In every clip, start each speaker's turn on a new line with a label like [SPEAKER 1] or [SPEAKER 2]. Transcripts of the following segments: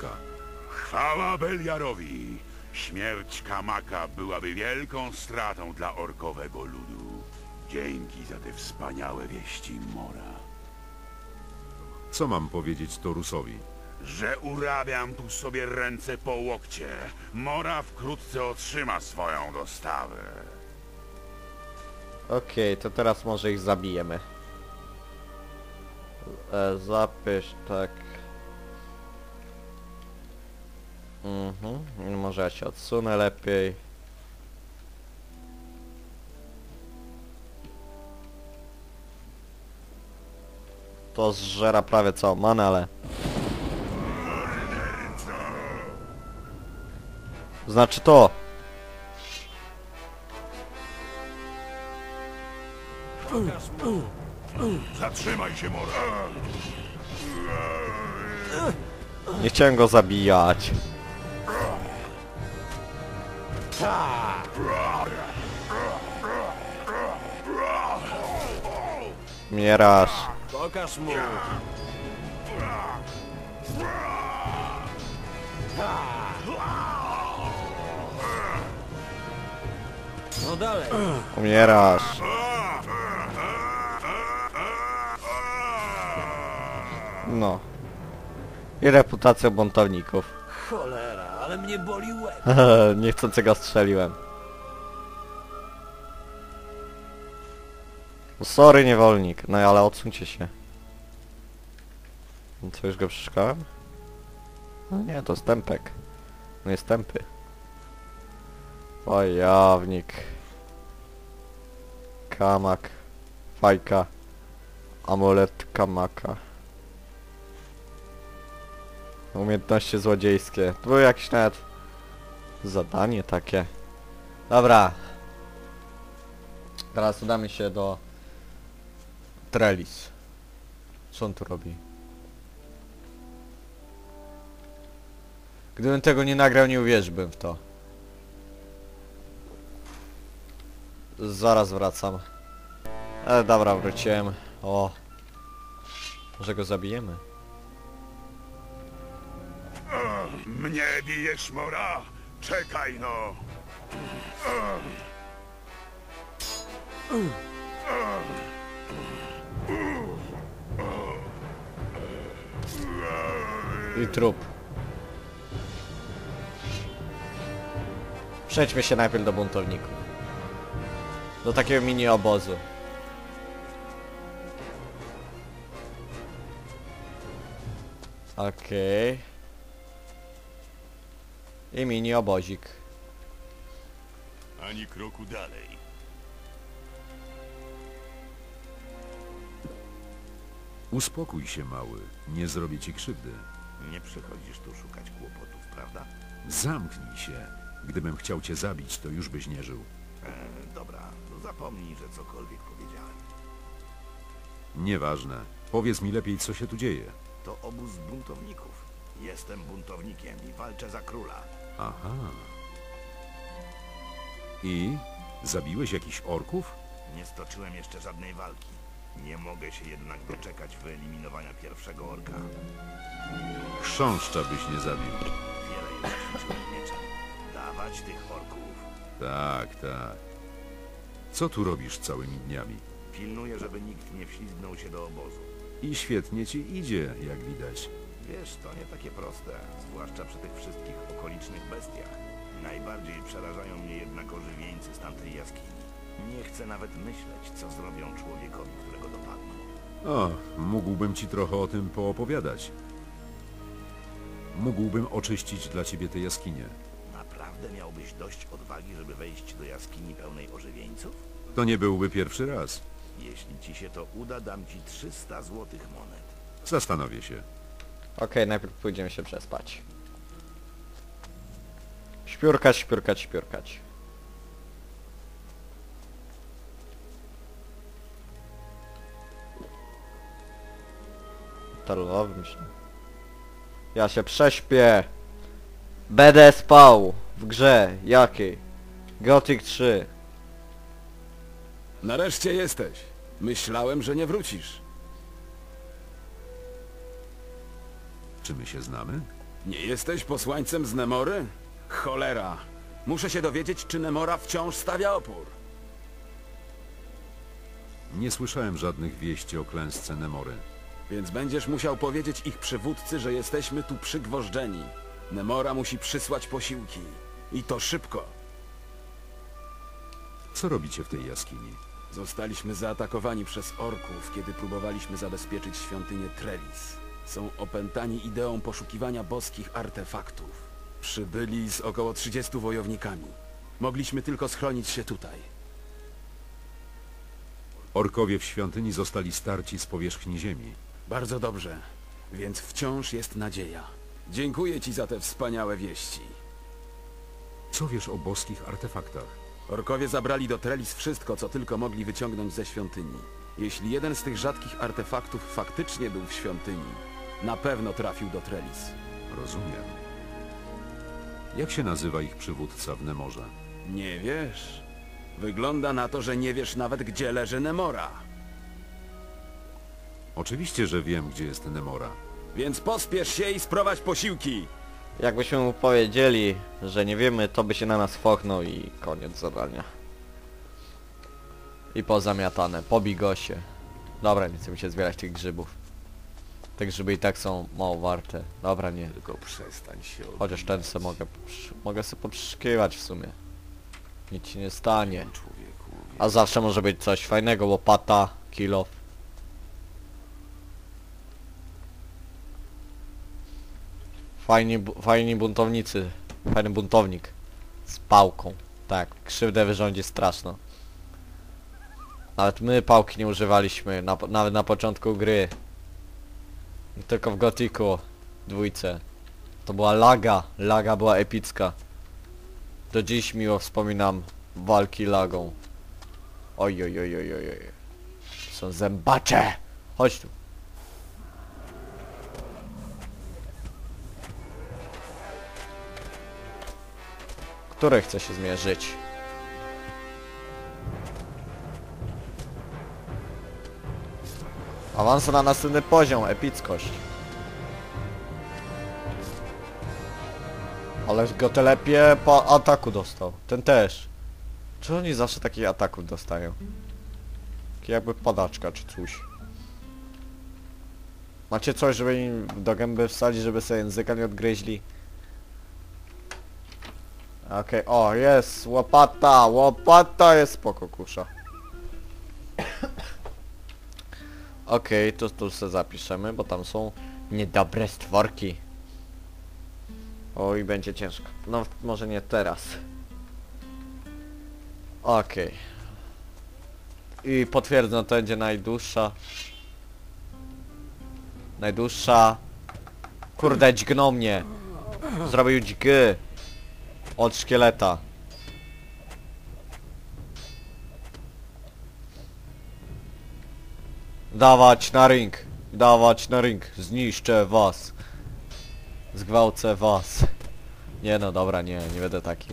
[SPEAKER 1] Kamaka.
[SPEAKER 2] Chwała Beliarowi! Śmierć Kamaka byłaby wielką stratą dla orkowego ludu. Dzięki za te wspaniałe wieści, Mora.
[SPEAKER 1] Co mam powiedzieć Torusowi?
[SPEAKER 2] Że urabiam tu sobie ręce po łokcie. Mora wkrótce otrzyma swoją dostawę.
[SPEAKER 3] Okej, to teraz może ich zabijemy. Zapisz, tak. Może ja się odsunę lepiej. To zżera prawie całą manę, ale... Znaczy to!
[SPEAKER 2] Zatrzymaj się, Mora!
[SPEAKER 3] Nie chciałem go zabijać. Umierasz.
[SPEAKER 4] Pokaż mu! No dalej!
[SPEAKER 3] Umierasz. No. I reputacja buntowników.
[SPEAKER 4] Cholera, ale mnie boli łeb!
[SPEAKER 3] Niechcący go strzeliłem. Sorry, niewolnik. No ale odsuńcie się. Co, już go przeszukałem? No nie, to stępek. No jest tępy. Wojownik. Kamak. Fajka. Amulet Kamaka. Umiejętności złodziejskie. To było jakieś nawet zadanie takie. Dobra. Teraz udamy się do Trellis. Co on tu robi? Gdybym tego nie nagrał, nie uwierzyłbym w to. Zaraz wracam. Dobra, wróciłem. O. Może go zabijemy?
[SPEAKER 2] Mnie bijesz, Mora? Czekaj, no!
[SPEAKER 3] I trup. Przejdźmy się najpierw do buntowników. Do takiego mini obozu. Okej. I mini obozik.
[SPEAKER 2] Ani kroku dalej.
[SPEAKER 1] Uspokój się, mały. Nie zrobię ci krzywdy.
[SPEAKER 2] Nie przychodzisz tu szukać kłopotów, prawda?
[SPEAKER 1] Zamknij się. Gdybym chciał cię zabić, to już byś nie żył.
[SPEAKER 2] Dobra, to zapomnij, że cokolwiek powiedziałem.
[SPEAKER 1] Nieważne. Powiedz mi lepiej, co się tu dzieje.
[SPEAKER 2] To obóz buntowników. Jestem buntownikiem i walczę za króla.
[SPEAKER 1] Aha. I? Zabiłeś jakichś orków?
[SPEAKER 2] Nie stoczyłem jeszcze żadnej walki. Nie mogę się jednak doczekać wyeliminowania pierwszego orka.
[SPEAKER 1] Chrząszcza byś nie zabił.
[SPEAKER 2] Wiele już ćwiczyłem mieczem. Dawać tych orków.
[SPEAKER 1] Tak, tak. Co tu robisz całymi dniami?
[SPEAKER 2] Pilnuję, żeby nikt nie wślizgnął się do obozu.
[SPEAKER 1] I świetnie ci idzie, jak widać.
[SPEAKER 2] Wiesz, to nie takie proste, zwłaszcza przy tych wszystkich okolicznych bestiach. Najbardziej przerażają mnie jednak ożywieńcy z tamtej jaskini. Nie chcę nawet myśleć, co zrobią człowiekowi, którego dopadną.
[SPEAKER 1] O, mógłbym ci trochę o tym poopowiadać. Mógłbym oczyścić dla ciebie tę jaskinię.
[SPEAKER 2] Naprawdę miałbyś dość odwagi, żeby wejść do jaskini pełnej ożywieńców?
[SPEAKER 1] To nie byłby pierwszy raz.
[SPEAKER 2] Jeśli ci się to uda, dam ci 300 złotych monet.
[SPEAKER 1] Zastanowię się.
[SPEAKER 3] Okej, najpierw pójdziemy się przespać. Śpiórkać, śpiórkać, śpiórkać. Tarlowym się. Ja się prześpię. Będę spał w grze. Jakiej? Gothic 3.
[SPEAKER 4] Nareszcie jesteś. Myślałem, że nie wrócisz.
[SPEAKER 1] Czy my się znamy?
[SPEAKER 4] Nie jesteś posłańcem z Nemory? Cholera! Muszę się dowiedzieć, czy Nemora wciąż stawia opór.
[SPEAKER 1] Nie słyszałem żadnych wieści o klęsce Nemory.
[SPEAKER 4] Więc będziesz musiał powiedzieć ich przywódcy, że jesteśmy tu przygwożdżeni. Nemora musi przysłać posiłki. I to szybko.
[SPEAKER 1] Co robicie w tej jaskini?
[SPEAKER 4] Zostaliśmy zaatakowani przez orków, kiedy próbowaliśmy zabezpieczyć świątynię Trellis. Są opętani ideą poszukiwania boskich artefaktów. Przybyli z około 30 wojownikami. Mogliśmy tylko schronić się tutaj.
[SPEAKER 1] Orkowie w świątyni zostali starci z powierzchni ziemi.
[SPEAKER 4] Bardzo dobrze, więc wciąż jest nadzieja. Dziękuję ci za te wspaniałe wieści.
[SPEAKER 1] Co wiesz o boskich artefaktach?
[SPEAKER 4] Orkowie zabrali do Trellis wszystko, co tylko mogli wyciągnąć ze świątyni. Jeśli jeden z tych rzadkich artefaktów faktycznie był w świątyni, na pewno trafił do Trellis.
[SPEAKER 1] Rozumiem. Jak się nazywa ich przywódca w Nemorze?
[SPEAKER 4] Nie wiesz? Wygląda na to, że nie wiesz nawet, gdzie leży Nemora.
[SPEAKER 1] Oczywiście, że wiem, gdzie jest Nemora.
[SPEAKER 4] Więc pospiesz się i sprowadź posiłki!
[SPEAKER 3] Jakbyśmy mu powiedzieli, że nie wiemy, to by się na nas fochnął i koniec zadania. I pozamiatane, po bigosie. Dobra, nie chcę mi się zbierać tych grzybów. Te grzyby i tak są mało warte. Dobra, nie.
[SPEAKER 2] Tylko przestań się
[SPEAKER 3] Chociaż ten se mogę sobie poprzyskiwać w sumie. Nic ci nie stanie.
[SPEAKER 2] człowieku.
[SPEAKER 3] A zawsze może być coś fajnego, łopata, kilof. Fajni buntownicy. Fajny buntownik. Z pałką. Tak, krzywdę wyrządzi straszną. Nawet my pałki nie używaliśmy, nawet na początku gry. Tylko w Gothicu dwójce. To była laga była epicka. Do dziś miło wspominam walki lagą. Oj, oj, oj, oj, oj, oj. Są zębacze! Chodź tu. Który chce się zmierzyć? Awans na następny poziom, epickość. Ale go telepie po ataku dostał. Ten też. Czy oni zawsze takich ataków dostają? Taki jakby padaczka czy coś. Macie coś, żeby im do gęby wsadzić, żeby sobie języka nie odgryźli? Okej, o jest, łopata jest spoko kusza. Okej, to tu sobie zapiszemy, bo tam są niedobre stworki. Oj, będzie ciężko. No, może nie teraz. Okej. I potwierdzę, to będzie najdłuższa. Kurde, dźgnął mnie. Zrobił dźgy. Od szkieleta. Dawać na ring. Zniszczę was. Zgwałcę was. Nie no, dobra, nie będę taki.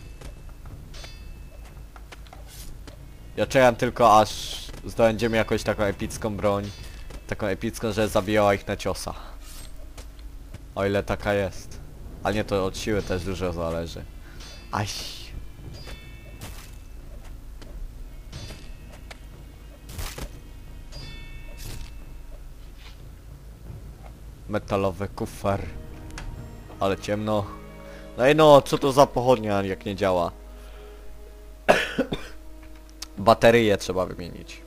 [SPEAKER 3] Ja czekam tylko aż zdobędziemy jakąś taką epicką broń. Taką epicką, że zabijała ich na ciosa. O ile taka jest. Ale nie, to od siły też dużo zależy. Aj. Metalowy kufer. Ale ciemno. No i no, co to za pochodnia, jak nie działa? Baterie trzeba wymienić.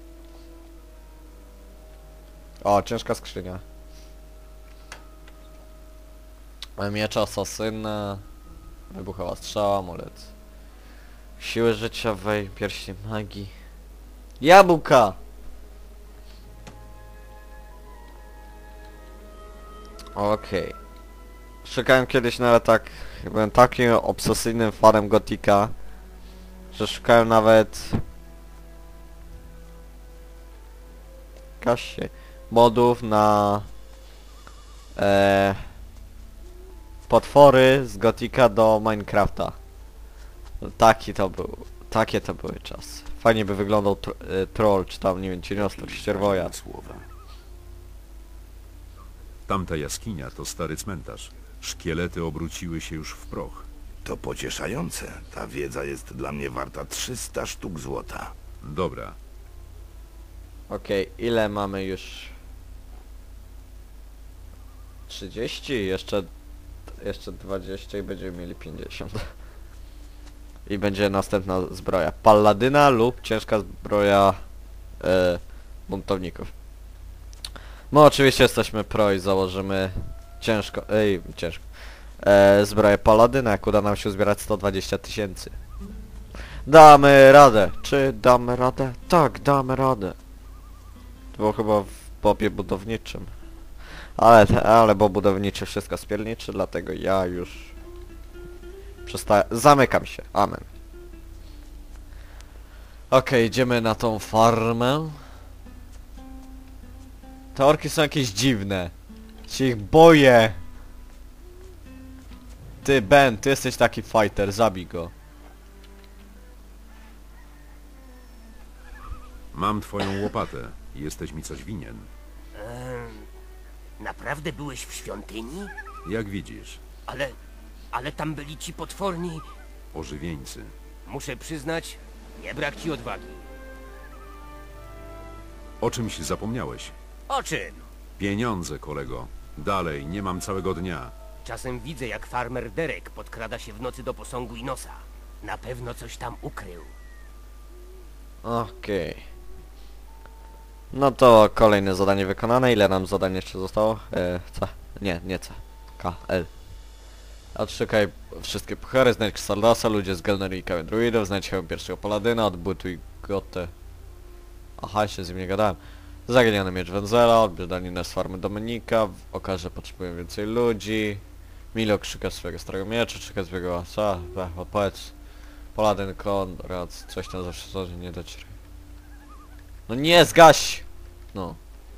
[SPEAKER 3] O, ciężka skrzynia. Miecz asasyna. Wybuchowa strzała, amulet. Siły życiowej, pierścień magii. Jabłka! Okej. Szukałem kiedyś nawet tak... Byłem takim obsesyjnym fanem Gothica, że szukałem nawet... Kasie. Modów na... potwory z Gothica do Minecrafta. Takie to były czasy. Fajnie by wyglądał troll, czy tam, nie wiem, cieniostor, ścierwoja.
[SPEAKER 2] Słowa.
[SPEAKER 1] Tamta jaskinia to stary cmentarz. Szkielety obróciły się już w proch.
[SPEAKER 2] To pocieszające. Ta wiedza jest dla mnie warta 300 sztuk złota.
[SPEAKER 1] Dobra,
[SPEAKER 3] Okej, ile mamy już? 30? Jeszcze 20 i będziemy mieli 50. I będzie następna zbroja. Palladyna lub ciężka zbroja buntowników. My oczywiście jesteśmy pro i założymy ciężko, zbroję Paladyna, jak uda nam się zbierać 120 000. Damy radę! Czy damy radę? Tak, damy radę. To było chyba w Bobie budowniczym. Ale bo budowniczy wszystko spierniczy, dlatego ja już przestaję. Zamykam się. Amen. Okej, idziemy na tą farmę. Te orki są jakieś dziwne. Się ich boję. Ty, Ben, ty jesteś taki fighter, zabij go.
[SPEAKER 1] mam twoją łopatę. Jesteś mi coś winien.
[SPEAKER 5] Naprawdę byłeś w świątyni?
[SPEAKER 1] Jak widzisz,
[SPEAKER 5] Ale tam byli ci potworni.
[SPEAKER 1] ożywieńcy.
[SPEAKER 5] Muszę przyznać, nie brak ci odwagi.
[SPEAKER 1] O czymś zapomniałeś.
[SPEAKER 5] O czym?
[SPEAKER 1] Pieniądze, kolego. Dalej, nie mam całego dnia.
[SPEAKER 5] Czasem widzę, jak farmer Derek podkrada się w nocy do posągu Inosa. Na pewno coś tam ukrył.
[SPEAKER 3] Okej. No to kolejne zadanie wykonane. Ile nam zadań jeszcze zostało? C. Nie C. K, L. Odszukaj wszystkie puchary, znajdź Xaldasa, ludzie z Gelnery i kamień druidów, znajdź hełm pierwszego paladyna, odbuduj gotę. Aha, jeszcze z nim nie gadałem. Zaginiony miecz Wenzela, odbierz daninę z farmy Dominika, okaże potrzebuję więcej ludzi. Milok szuka swojego starego miecza, szuka swojego asa, odpowiedz. Paladyn, Konrad, coś tam zawsze nie docieraj. No nie, zgaś! No.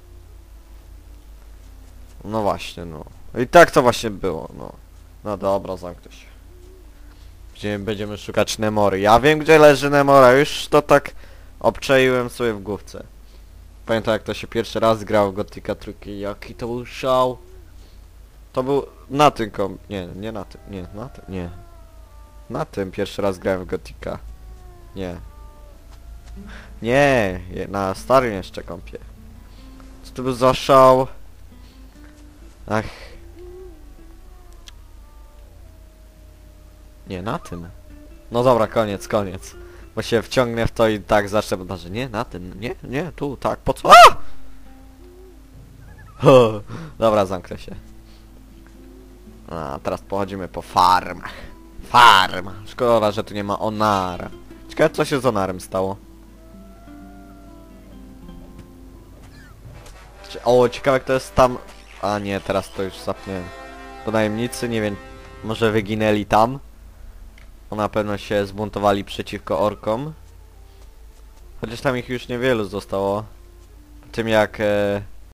[SPEAKER 3] No właśnie, no. I tak to właśnie było, no. No dobra, zamknę się. Będziemy szukać Nemory. Ja wiem, gdzie leży Nemora, już to tak obczaiłem sobie w główce. Pamiętam, jak to się pierwszy raz grał w Gothica trójki, jaki to był szał. To był na tym nie na tym, nie, na tym, nie. Na tym pierwszy raz grałem w Gothica. Nie. Nie, na starym jeszcze kompie. Co to był za szał? Ach. Nie, na tym. No dobra, koniec. Bo się wciągnę w to i tak zacznę, bo że nie, na tym, nie, tu, tak, po co? A! Dobra, zamknę się. A teraz pochodzimy po farmach. Farma. Szkoda, że tu nie ma Onara. Ciekawe, co się z Onarem stało. O, ciekawe, kto jest tam. A nie, teraz to już zapomniałem. Bo najemnicy, nie wiem, może wyginęli tam. Bo na pewno się zbuntowali przeciwko orkom. Chociaż tam ich już niewielu zostało. Po tym jak